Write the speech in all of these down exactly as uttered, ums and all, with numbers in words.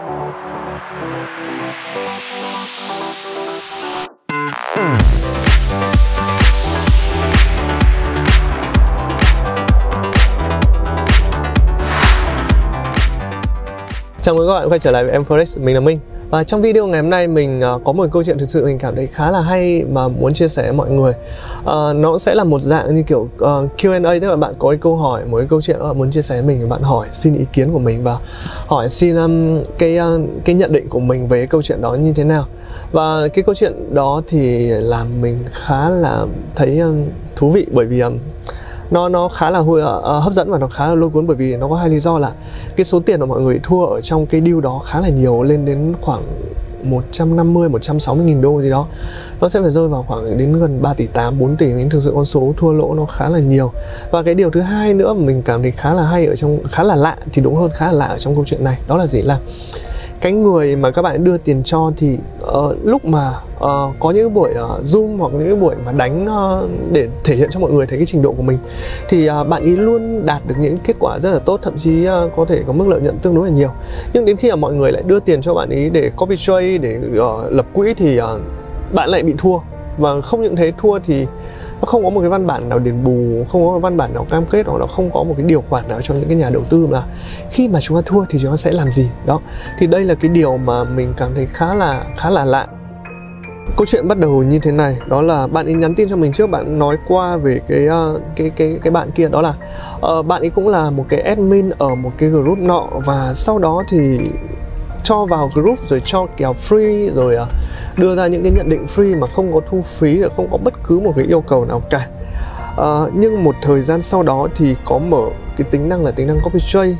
Chào mừng các bạn quay trở lại với em Forex, mình là Minh. Và trong video ngày hôm nay mình uh, có một câu chuyện thực sự mình cảm thấy khá là hay mà muốn chia sẻ với mọi người. uh, Nó sẽ là một dạng như kiểu uh, Q and A, tức là bạn có cái câu hỏi, một cái câu chuyện uh, muốn chia sẻ với mình, bạn hỏi xin ý kiến của mình và hỏi xin um, cái, uh, cái nhận định của mình về cái câu chuyện đó như thế nào. Và cái câu chuyện đó thì làm mình khá là thấy um, thú vị, bởi vì um, nó nó khá là uh, hấp dẫn và nó khá là lôi cuốn, bởi vì nó có hai lý do là cái số tiền mà mọi người thua ở trong cái deal đó khá là nhiều, lên đến khoảng một trăm năm mươi, một trăm sáu mươi nghìn đô gì đó. Nó sẽ phải rơi vào khoảng đến gần ba tỷ tám, bốn tỷ, nên thực sự con số thua lỗ nó khá là nhiều. Và cái điều thứ hai nữa mà mình cảm thấy khá là hay ở trong, khá là lạ thì đúng hơn, khá là lạ ở trong câu chuyện này, đó là gì, là cái người mà các bạn đưa tiền cho thì uh, lúc mà uh, có những buổi uh, Zoom hoặc những cái buổi mà đánh uh, để thể hiện cho mọi người thấy cái trình độ của mình, thì uh, bạn ý luôn đạt được những kết quả rất là tốt, thậm chí uh, có thể có mức lợi nhuận tương đối là nhiều. Nhưng đến khi mà mọi người lại đưa tiền cho bạn ý để copy trade, để uh, lập quỹ thì uh, bạn lại bị thua. Và không những thế, thua thì nó không có một cái văn bản nào đền bù, không có một văn bản nào cam kết, hoặc nó không có một cái điều khoản nào cho những cái nhà đầu tư là khi mà chúng ta thua thì chúng ta sẽ làm gì đó. Thì đây là cái điều mà mình cảm thấy khá là khá là lạ. Câu chuyện bắt đầu như thế này, đó là bạn ấy nhắn tin cho mình trước, bạn nói qua về cái cái cái cái bạn kia, đó là uh, bạn ấy cũng là một cái admin ở một cái group nọ, và sau đó thì cho vào group rồi cho kèo free, rồi uh, đưa ra những cái nhận định free mà không có thu phí, rồi không có bất cứ một cái yêu cầu nào cả. Uh, nhưng một thời gian sau đó thì có mở cái tính năng là tính năng copy trade,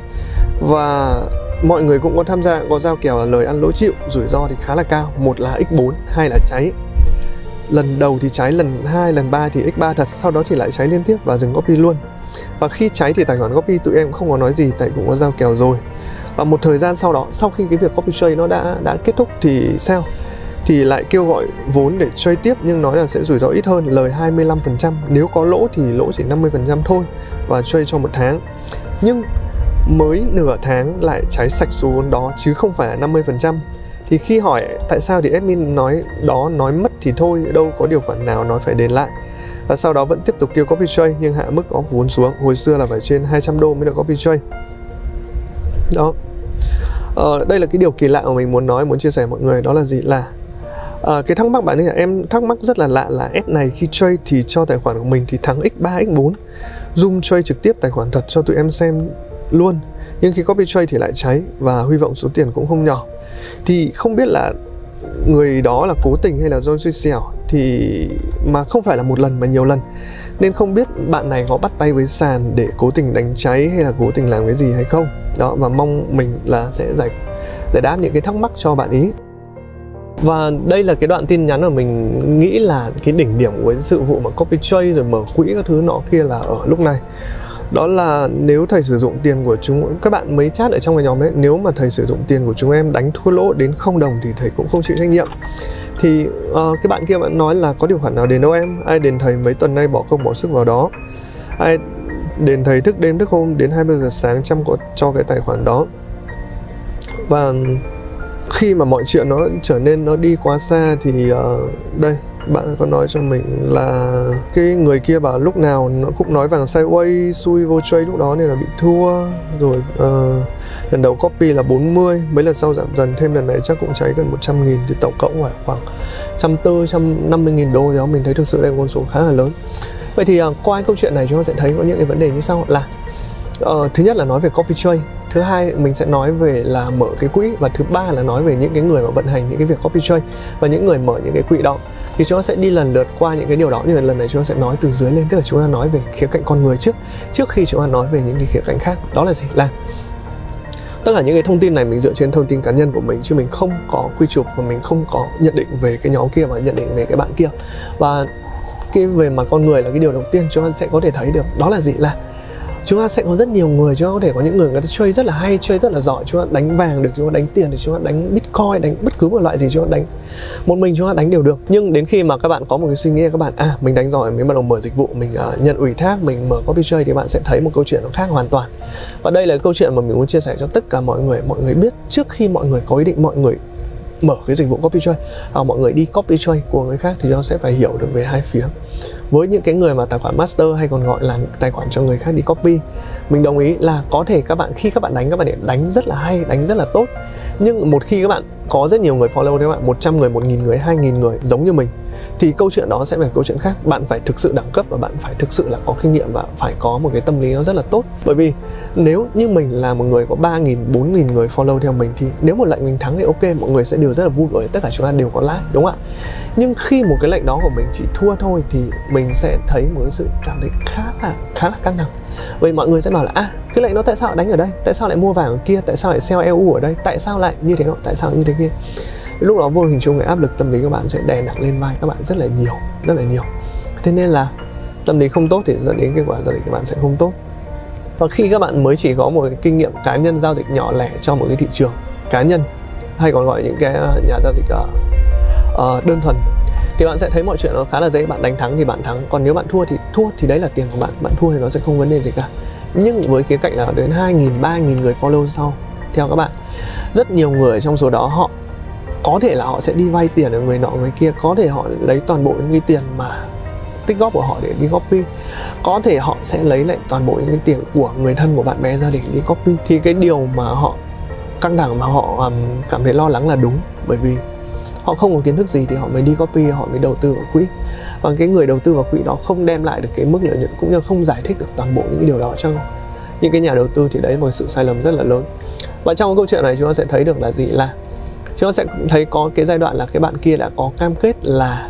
và mọi người cũng có tham gia, có giao kèo là lời ăn lỗ chịu, rủi ro thì khá là cao. Một là x bốn, hai là cháy. Lần đầu thì cháy, lần hai, lần ba thì x ba thật, sau đó thì lại cháy liên tiếp và dừng copy luôn. Và khi cháy thì tài khoản copy tụi em cũng không có nói gì, tại cũng có giao kèo rồi. Và một thời gian sau đó, sau khi cái việc copy trade nó đã đã kết thúc thì sao? Thì lại kêu gọi vốn để trade tiếp, nhưng nói là sẽ rủi ro ít hơn, lời hai mươi lăm phần trăm, nếu có lỗ thì lỗ chỉ năm mươi phần trăm thôi, và trade cho một tháng. Nhưng mới nửa tháng lại cháy sạch số vốn đó chứ không phải là năm mươi phần trăm. Thì khi hỏi tại sao thì admin nói đó nói mất thì thôi, đâu có điều khoản nào nói phải đền lại. Và sau đó vẫn tiếp tục kêu copy trade, nhưng hạ mức có vốn xuống. Hồi xưa là phải trên hai trăm đô mới được copy trade. Đó. Ờ, đây là cái điều kỳ lạ mà mình muốn nói, muốn chia sẻ với mọi người, đó là gì, là À, cái thắc mắc bạn ấy là em thắc mắc rất là lạ, là S này khi trade thì cho tài khoản của mình thì thắng x ba, x bốn, zoom trade trực tiếp tài khoản thật cho tụi em xem luôn, nhưng khi copy trade thì lại cháy và hy vọng số tiền cũng không nhỏ. Thì không biết là người đó là cố tình hay là do xui xẻo, thì mà không phải là một lần mà nhiều lần, nên không biết bạn này có bắt tay với sàn để cố tình đánh cháy hay là cố tình làm cái gì hay không đó. Và mong mình là sẽ giải giải đáp những cái thắc mắc cho bạn ý. Và đây là cái đoạn tin nhắn mà mình nghĩ là cái đỉnh điểm của cái sự vụ mà copy trade rồi mở quỹ các thứ nọ kia là ở lúc này. Đó là nếu thầy sử dụng tiền của chúng, các bạn mới chat ở trong cái nhóm ấy, nếu mà thầy sử dụng tiền của chúng em đánh thua lỗ đến không đồng thì thầy cũng không chịu trách nhiệm. Thì uh, cái bạn kia bạn nói là có điều khoản nào đền đâu em, ai đền thầy mấy tuần nay bỏ công bỏ sức vào đó, ai đền thầy thức đêm thức hôm đến hai mươi giờ sáng chăm có cho cái tài khoản đó. Và khi mà mọi chuyện nó trở nên nó đi quá xa thì uh, đây bạn có nói cho mình là cái người kia bảo lúc nào nó cũng nói vàng sideways, xui vô trade lúc đó nên là bị thua. Rồi uh, lần đầu copy là bốn mươi, mấy lần sau giảm dần, thêm lần này chắc cũng cháy gần một trăm nghìn, thì tổng cộng phải khoảng một trăm bốn mươi, một trăm năm mươi nghìn đô đó. Mình thấy thực sự đây là con số khá là lớn. Vậy thì uh, qua câu chuyện này chúng ta sẽ thấy có những cái vấn đề như sau là uh, thứ nhất là nói về copy trade, thứ hai mình sẽ nói về là mở cái quỹ, và thứ ba là nói về những cái người mà vận hành những cái việc copy trade và những người mở những cái quỹ đó. Thì chúng ta sẽ đi lần lượt qua những cái điều đó, nhưng lần này chúng ta sẽ nói từ dưới lên, tức là chúng ta nói về khía cạnh con người trước trước khi chúng ta nói về những cái khía cạnh khác. Đó là gì, là tất cả những cái thông tin này mình dựa trên thông tin cá nhân của mình, chứ mình không có quy chụp và mình không có nhận định về cái nhóm kia và nhận định về cái bạn kia. Và cái về mặt con người là cái điều đầu tiên chúng ta sẽ có thể thấy được, đó là gì, là Chúng ta sẽ có rất nhiều người, chúng ta có thể có những người người ta chơi rất là hay, chơi rất là giỏi, chúng ta đánh vàng được, chúng ta đánh tiền được, chúng ta đánh bitcoin, đánh bất cứ một loại gì chúng ta đánh. Một mình chúng ta đánh đều được. Nhưng đến khi mà các bạn có một cái suy nghĩ các bạn à mình đánh giỏi, mình bắt đầu mở dịch vụ, mình uh, nhận ủy thác, mình mở copy trade thì bạn sẽ thấy một câu chuyện nó khác hoàn toàn. Và đây là câu chuyện mà mình muốn chia sẻ cho tất cả mọi người, mọi người biết trước khi mọi người có ý định mọi người mở cái dịch vụ copy trade, hoặc mọi người đi copy trade của người khác thì nó sẽ phải hiểu được về hai phía. Với những cái người mà tài khoản master hay còn gọi là tài khoản cho người khác đi copy, mình đồng ý là có thể các bạn khi các bạn đánh, các bạn để đánh rất là hay, đánh rất là tốt. Nhưng một khi các bạn có rất nhiều người follow các bạn, một trăm người, một nghìn người, hai nghìn người giống như mình, thì câu chuyện đó sẽ là câu chuyện khác. Bạn phải thực sự đẳng cấp và bạn phải thực sự là có kinh nghiệm và phải có một cái tâm lý nó rất là tốt. Bởi vì nếu như mình là một người có ba nghìn, bốn nghìn người follow theo mình thì nếu một lệnh mình thắng thì ok, mọi người sẽ đều rất là vui bởi tất cả chúng ta đều có lãi, đúng không ạ? Nhưng khi một cái lệnh đó của mình chỉ thua thôi thì mình sẽ thấy một cái sự cảm thấy khá là khá là căng thẳng. Vậy mọi người sẽ bảo là à cái lệnh đó tại sao lại đánh ở đây, tại sao lại mua vàng ở kia, tại sao lại sell e u ở đây, tại sao lại như thế nọ, tại sao như thế kia. Lúc đó vô hình chung cái áp lực tâm lý các bạn sẽ đè nặng lên vai các bạn rất là nhiều, rất là nhiều. Thế nên là tâm lý không tốt thì dẫn đến kết quả giao dịch các bạn sẽ không tốt. Và khi các bạn mới chỉ có một cái kinh nghiệm cá nhân giao dịch nhỏ lẻ cho một cái thị trường cá nhân, hay còn gọi những cái nhà giao dịch uh, uh, đơn thuần, thì bạn sẽ thấy mọi chuyện nó khá là dễ. Bạn đánh thắng thì bạn thắng, còn nếu bạn thua thì thua thì đấy là tiền của bạn, bạn thua thì nó sẽ không vấn đề gì cả. Nhưng với khía cạnh là đến hai nghìn, ba nghìn người follow sau theo các bạn, rất nhiều người trong số đó họ có thể là họ sẽ đi vay tiền ở người nọ người kia, có thể họ lấy toàn bộ những cái tiền mà tích góp của họ để đi copy, có thể họ sẽ lấy lại toàn bộ những cái tiền của người thân của bạn bè ra để đi copy. Thì cái điều mà họ căng thẳng, mà họ um, cảm thấy lo lắng là đúng, bởi vì họ không có kiến thức gì thì họ mới đi copy, họ mới đầu tư vào quỹ. Và cái người đầu tư vào quỹ đó không đem lại được cái mức lợi nhuận, cũng như không giải thích được toàn bộ những cái điều đó cho những cái nhà đầu tư, thì đấy là một sự sai lầm rất là lớn. Và trong cái câu chuyện này chúng ta sẽ thấy được là gì, là chúng ta sẽ thấy có cái giai đoạn là cái bạn kia đã có cam kết là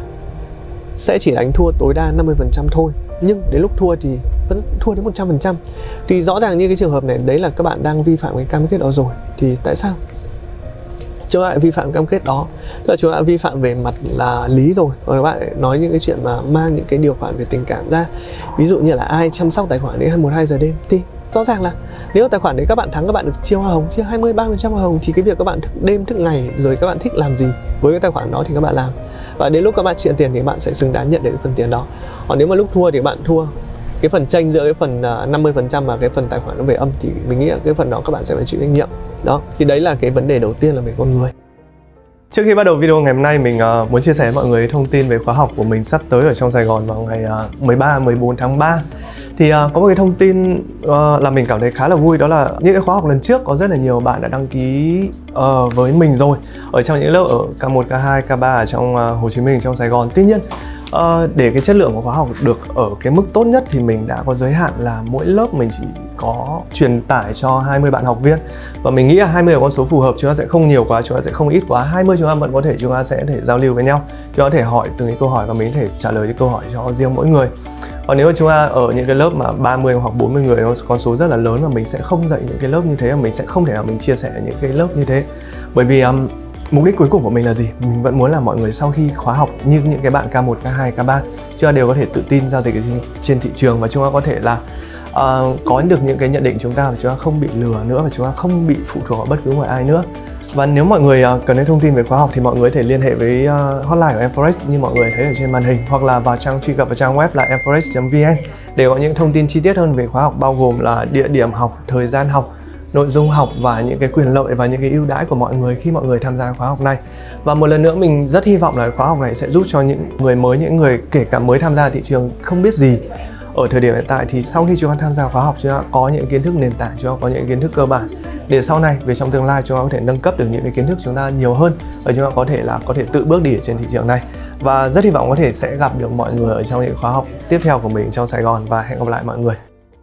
sẽ chỉ đánh thua tối đa năm mươi phần trăm thôi, nhưng đến lúc thua thì vẫn thua đến một trăm phần trăm. Thì rõ ràng như cái trường hợp này, đấy là các bạn đang vi phạm cái cam kết đó rồi. Thì tại sao chúng ta lại vi phạm cam kết đó? Tức là chúng ta đã vi phạm về mặt là lý rồi, còn các bạn lại nói những cái chuyện mà mang những cái điều khoản về tình cảm ra. Ví dụ như là ai chăm sóc tài khoản đến hai mươi mốt, hai giờ đêm, thì rõ ràng là nếu tài khoản đấy các bạn thắng, các bạn được chia hoa hồng, chia hai mươi, ba mươi phần trăm hoa hồng, thì cái việc các bạn thức đêm thức ngày rồi các bạn thích làm gì với cái tài khoản đó thì các bạn làm. Và đến lúc các bạn chuyện tiền thì các bạn sẽ xứng đáng nhận được cái phần tiền đó. Còn nếu mà lúc thua thì bạn thua cái phần chênh giữa cái phần năm mươi phần trăm và cái phần tài khoản nó về âm, thì mình nghĩ là cái phần đó các bạn sẽ phải chịu trách nhiệm. Đó, thì đấy là cái vấn đề đầu tiên là về con người. Trước khi bắt đầu video ngày hôm nay, mình uh, muốn chia sẻ với mọi người thông tin về khóa học của mình sắp tới ở trong Sài Gòn vào ngày uh, mười ba, mười bốn tháng ba. Thì uh, có một cái thông tin uh, là mình cảm thấy khá là vui, đó là những cái khóa học lần trước có rất là nhiều bạn đã đăng ký uh, với mình rồi ở trong những lớp ở K một, K hai, K ba ở trong uh, Hồ Chí Minh, trong Sài Gòn. Tuy nhiên uh, để cái chất lượng của khóa học được ở cái mức tốt nhất thì mình đã có giới hạn là mỗi lớp mình chỉ có truyền tải cho hai mươi bạn học viên. Và mình nghĩ là hai mươi là con số phù hợp, chúng ta sẽ không nhiều quá, chúng ta sẽ không ít quá. Hai mươi chúng ta vẫn có thể, chúng ta sẽ thể giao lưu với nhau, chúng ta có thể hỏi từng cái câu hỏi và mình có thể trả lời những câu hỏi cho riêng mỗi người. Còn nếu mà chúng ta ở những cái lớp mà ba mươi hoặc bốn mươi người, nó con số rất là lớn, và mình sẽ không dạy những cái lớp như thế, và mình sẽ không thể nào mình chia sẻ những cái lớp như thế. Bởi vì um, mục đích cuối cùng của mình là gì? Mình vẫn muốn là mọi người sau khi khóa học như những cái bạn K một, K hai, K ba, chúng ta đều có thể tự tin giao dịch trên, trên thị trường, và chúng ta có thể là uh, có được những cái nhận định chúng ta, và chúng ta không bị lừa nữa, và chúng ta không bị phụ thuộc vào bất cứ một ai nữa. Và nếu mọi người uh, cần thêm thông tin về khóa học thì mọi người có thể liên hệ với uh, hotline của em Forex như mọi người thấy ở trên màn hình, hoặc là vào trang truy cập vào trang web là em forex chấm vn để có những thông tin chi tiết hơn về khóa học, bao gồm là địa điểm học, thời gian học, nội dung học và những cái quyền lợi và những cái ưu đãi của mọi người khi mọi người tham gia khóa học này. Và một lần nữa mình rất hy vọng là khóa học này sẽ giúp cho những người mới, những người kể cả mới tham gia thị trường không biết gì ở thời điểm hiện tại, thì sau khi chúng ta tham gia khóa học, chúng ta có những kiến thức nền tảng, chúng ta có những kiến thức cơ bản để sau này về trong tương lai chúng ta có thể nâng cấp được những cái kiến thức chúng ta nhiều hơn, và chúng ta có thể là có thể tự bước đi ở trên thị trường này. Và rất hy vọng có thể sẽ gặp được mọi người ở trong những khóa học tiếp theo của mình trong Sài Gòn, và hẹn gặp lại mọi người.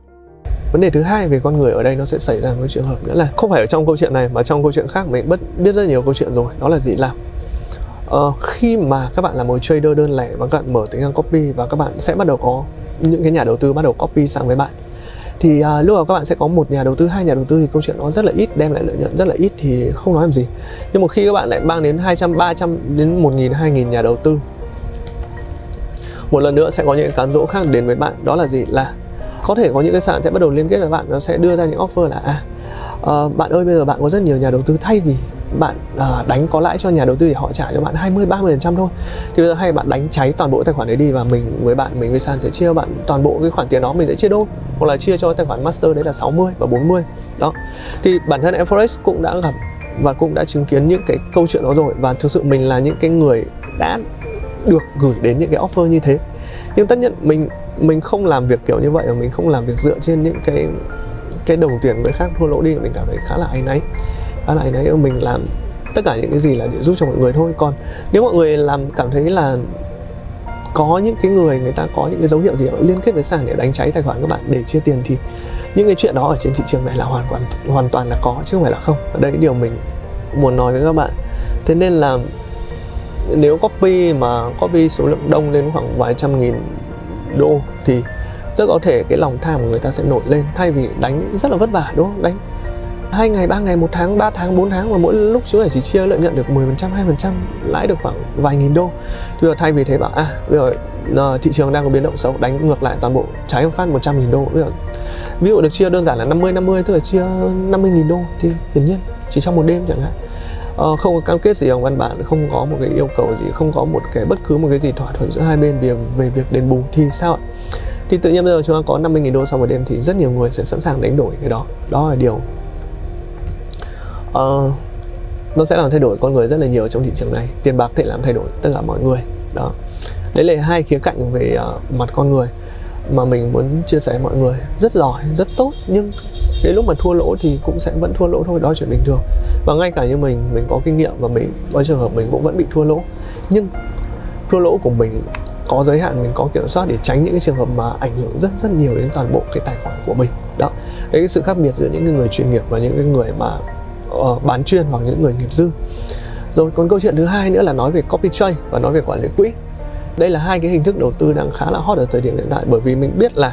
Vấn đề thứ hai về con người ở đây nó sẽ xảy ra một trường hợp nữa là không phải ở trong câu chuyện này mà trong câu chuyện khác mình biết rất nhiều câu chuyện rồi. Đó là gì? Là uh, khi mà các bạn là một trader đơn lẻ và các bạn mở tính năng copy, và các bạn sẽ bắt đầu có những cái nhà đầu tư bắt đầu copy sang với bạn, thì uh, lúc đó các bạn sẽ có một nhà đầu tư, hai nhà đầu tư, thì câu chuyện nó rất là ít, đem lại lợi nhuận rất là ít thì không nói làm gì. Nhưng một khi các bạn lại mang đến hai trăm, ba trăm đến một nghìn, hai nghìn nhà đầu tư, một lần nữa sẽ có những cám dỗ khác đến với bạn. Đó là gì? Là có thể có những cái sàn sẽ bắt đầu liên kết với bạn, nó sẽ đưa ra những offer là à uh, bạn ơi bây giờ bạn có rất nhiều nhà đầu tư, thay vì bạn uh, đánh có lãi cho nhà đầu tư để họ trả cho bạn hai mươi ba mươi phần trăm thôi, thì bây giờ hay bạn đánh cháy toàn bộ tài khoản đấy đi, và mình với bạn mình với sàn sẽ chia bạn toàn bộ cái khoản tiền đó, mình sẽ chia đôi, hoặc là chia cho tài khoản master đấy là sáu mươi và bốn mươi đó. Thì bản thân em Forex cũng đã gặp và cũng đã chứng kiến những cái câu chuyện đó rồi, và thực sự mình là những cái người đã được gửi đến những cái offer như thế. Nhưng tất nhiên mình mình không làm việc kiểu như vậy, và mình không làm việc dựa trên những cái cái đồng tiền người khác thua lỗ đi, mình cảm thấy khá là áy náy khá là áy náy mình làm tất cả những cái gì là để giúp cho mọi người thôi. Còn nếu mọi người làm cảm thấy là có những cái người người ta có những cái dấu hiệu gì đó liên kết với sàn để đánh cháy tài khoản các bạn để chia tiền, thì những cái chuyện đó ở trên thị trường này là hoàn toàn hoàn toàn là có chứ không phải là không. Ở đây điều mình muốn nói với các bạn. Thế nên là nếu copy mà copy số lượng đông lên khoảng vài trăm nghìn đô thì rất có thể cái lòng tham của người ta sẽ nổi lên, thay vì đánh rất là vất vả, đúng không? Đánh hai ngày, ba ngày, một tháng, ba tháng, bốn tháng, và mỗi lúc chúng ta chỉ chia lợi nhuận được mười phần trăm, hai phần trăm, lãi được khoảng vài nghìn đô. Thì bây giờ thay vì thế bảo à bây giờ thị trường đang có biến động xấu, đánh ngược lại toàn bộ, cháy một phát một trăm nghìn đô. Bây giờ ví dụ được chia đơn giản là năm mươi năm mươi, tức là chia năm mươi nghìn đô, thì hiển nhiên chỉ trong một đêm chẳng hạn, ờ, không có cam kết gì ở văn bản, không có một cái yêu cầu gì, không có một cái bất cứ một cái gì thỏa thuận giữa hai bên về, về việc đền bù, thì sao ạ? Thì tự nhiên bây giờ chúng ta có năm mươi nghìn đô sau một đêm thì rất nhiều người sẽ sẵn sàng đánh đổi cái đó. Đó là điều uh, nó sẽ làm thay đổi con người rất là nhiều trong thị trường này. Tiền bạc thể làm thay đổi tất cả mọi người. Đó, đấy là hai khía cạnh về uh, mặt con người mà mình muốn chia sẻ với mọi người. Rất giỏi, rất tốt, nhưng đến lúc mà thua lỗ thì cũng sẽ vẫn thua lỗ thôi, đó là chuyện bình thường. Và ngay cả như mình, mình có kinh nghiệm và mình có trường hợp mình cũng vẫn bị thua lỗ. Nhưng thua lỗ của mình có giới hạn, mình có kiểm soát để tránh những cái trường hợp mà ảnh hưởng rất rất nhiều đến toàn bộ cái tài khoản của mình. Đó, đấy cái sự khác biệt giữa những cái người chuyên nghiệp và những cái người mà uh, bán chuyên hoặc những người nghiệp dư. Rồi còn câu chuyện thứ hai nữa là nói về copy trade và nói về quản lý quỹ. Đây là hai cái hình thức đầu tư đang khá là hot ở thời điểm hiện tại, bởi vì mình biết là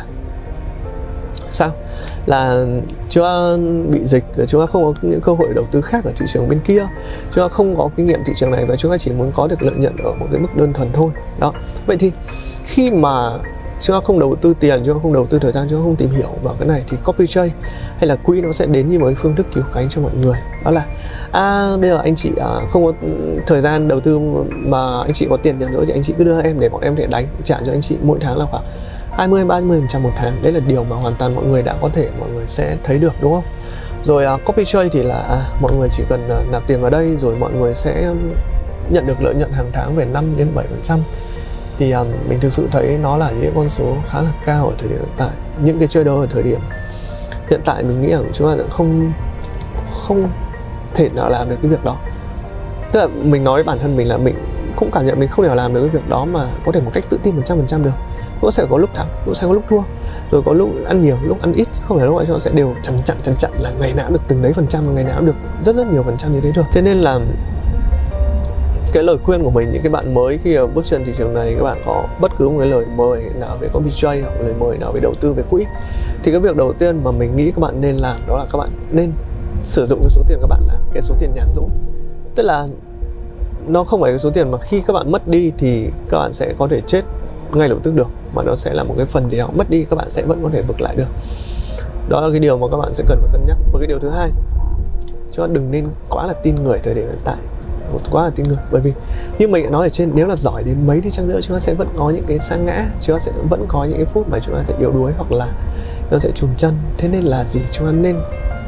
sao là chúng ta bị dịch, chúng ta không có những cơ hội đầu tư khác ở thị trường bên kia, chúng ta không có kinh nghiệm thị trường này, và chúng ta chỉ muốn có được lợi nhuận ở một cái mức đơn thuần thôi. Đó, vậy thì khi mà chúng ta không đầu tư tiền, chúng ta không đầu tư thời gian, chúng ta không tìm hiểu vào cái này, thì copy trade hay là quỹ nó sẽ đến như một cái phương thức cứu cánh cho mọi người. Đó là à bây giờ anh chị à, không có thời gian đầu tư mà anh chị có tiền nhàn rỗi thì anh chị cứ đưa em để bọn em thể đánh, trả cho anh chị mỗi tháng là khoảng hai mươi ba mươi phần trăm một tháng. Đấy là điều mà hoàn toàn mọi người đã có thể mọi người sẽ thấy được, đúng không? Rồi uh, copy trade thì là à, mọi người chỉ cần uh, nạp tiền vào đây rồi mọi người sẽ nhận được lợi nhuận hàng tháng về năm đến bảy phần trăm. Thì um, mình thực sự thấy nó là những con số khá là cao ở thời điểm hiện tại. Những cái trader ở thời điểm hiện tại mình nghĩ rằng chúng ta sẽ không không thể nào làm được cái việc đó. Tức là mình nói bản thân mình là mình cũng cảm nhận mình không thể nào làm được cái việc đó mà có thể một cách tự tin một trăm phần trăm được. Cũng sẽ có lúc thắng, cũng sẽ có lúc thua, rồi có lúc ăn nhiều, lúc ăn ít, không phải lúc nào chúng ta sẽ đều chặn chặn chặn chặn là ngày nào được từng đấy phần trăm, ngày nào được rất rất nhiều phần trăm như thế được. Thế nên là cái lời khuyên của mình những cái bạn mới khi bước chân thị trường này, các bạn có bất cứ một cái lời mời nào về copy trade hoặc lời mời nào về đầu tư về quỹ, thì cái việc đầu tiên mà mình nghĩ các bạn nên làm đó là các bạn nên sử dụng cái số tiền các bạn là cái số tiền nhàn rỗi. Tức là nó không phải cái số tiền mà khi các bạn mất đi thì các bạn sẽ có thể chết ngay lập tức được, mà nó sẽ là một cái phần gì đó mất đi các bạn sẽ vẫn có thể vực lại được. Đó là cái điều mà các bạn sẽ cần phải cân nhắc. Và cái điều thứ hai, chúng ta đừng nên quá là tin người thời điểm hiện tại, quá là tin người, bởi vì như mình đã nói ở trên, nếu là giỏi đến mấy đi chăng nữa, chúng ta sẽ vẫn có những cái sa ngã, chúng ta sẽ vẫn có những cái phút mà chúng ta sẽ yếu đuối hoặc là nó sẽ chùn chân. Thế nên là gì, chúng ta nên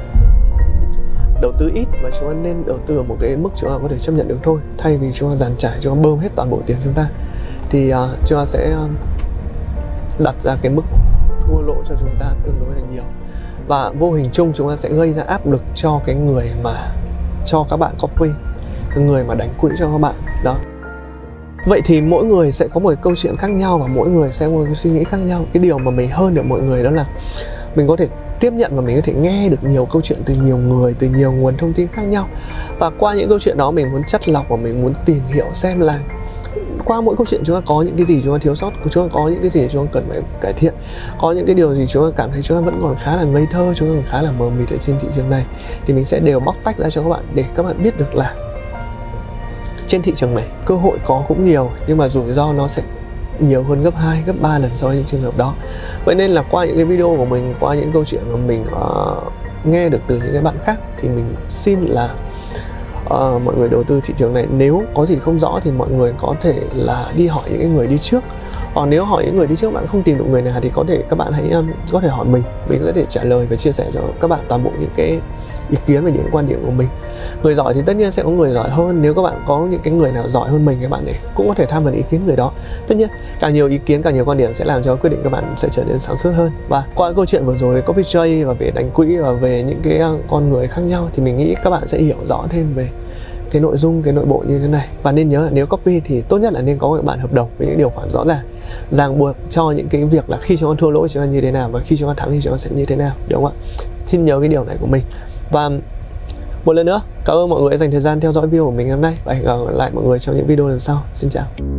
đầu tư ít và chúng ta nên đầu tư ở một cái mức chúng ta có thể chấp nhận được thôi, thay vì chúng ta dàn trải, chúng ta bơm hết toàn bộ tiền chúng ta, thì uh, chúng ta sẽ uh, đặt ra cái mức thua lỗ cho chúng ta tương đối là nhiều, và vô hình chung chúng ta sẽ gây ra áp lực cho cái người mà cho các bạn copy, cái người mà đánh quỹ cho các bạn. Đó, vậy thì mỗi người sẽ có một cái câu chuyện khác nhau và mỗi người sẽ có một cái suy nghĩ khác nhau. Cái điều mà mình hơn được mọi người đó là mình có thể tiếp nhận và mình có thể nghe được nhiều câu chuyện từ nhiều người, từ nhiều nguồn thông tin khác nhau, và qua những câu chuyện đó mình muốn chắt lọc và mình muốn tìm hiểu xem là qua mỗi câu chuyện chúng ta có những cái gì chúng ta thiếu sót, chúng ta có những cái gì chúng ta cần phải cải thiện, có những cái điều gì chúng ta cảm thấy chúng ta vẫn còn khá là ngây thơ, chúng ta còn khá là mờ mịt ở trên thị trường này, thì mình sẽ đều bóc tách ra cho các bạn để các bạn biết được là trên thị trường này cơ hội có cũng nhiều, nhưng mà rủi ro nó sẽ nhiều hơn gấp hai, gấp ba lần so với những trường hợp đó. Vậy nên là qua những cái video của mình, qua những câu chuyện mà mình uh, nghe được từ những cái bạn khác, thì mình xin là uh, mọi người đầu tư thị trường này, nếu có gì không rõ thì mọi người có thể là đi hỏi những cái người đi trước. Còn nếu hỏi những người đi trước bạn không tìm được người nào thì có thể các bạn hãy um, có thể hỏi mình, mình có thể trả lời và chia sẻ cho các bạn toàn bộ những cái ý kiến và những quan điểm của mình. Người giỏi thì tất nhiên sẽ có người giỏi hơn. Nếu các bạn có những cái người nào giỏi hơn mình, các bạn ấy cũng có thể tham vấn ý kiến người đó. Tất nhiên càng nhiều ý kiến, càng nhiều quan điểm sẽ làm cho quyết định các bạn sẽ trở nên sáng suốt hơn. Và qua câu chuyện vừa rồi copy trade và về đánh quỹ và về những cái con người khác nhau, thì mình nghĩ các bạn sẽ hiểu rõ thêm về cái nội dung, cái nội bộ như thế này. Và nên nhớ là nếu copy thì tốt nhất là nên có một bản hợp đồng với những điều khoản rõ ràng, ràng buộc cho những cái việc là khi chúng ta thua lỗ chúng ta như thế nào và khi chúng ta thắng thì chúng ta sẽ như thế nào, đúng không ạ? Xin nhớ cái điều này của mình. Và một lần nữa, cảm ơn mọi người đã dành thời gian theo dõi video của mình hôm nay và hẹn gặp lại mọi người trong những video lần sau. Xin chào.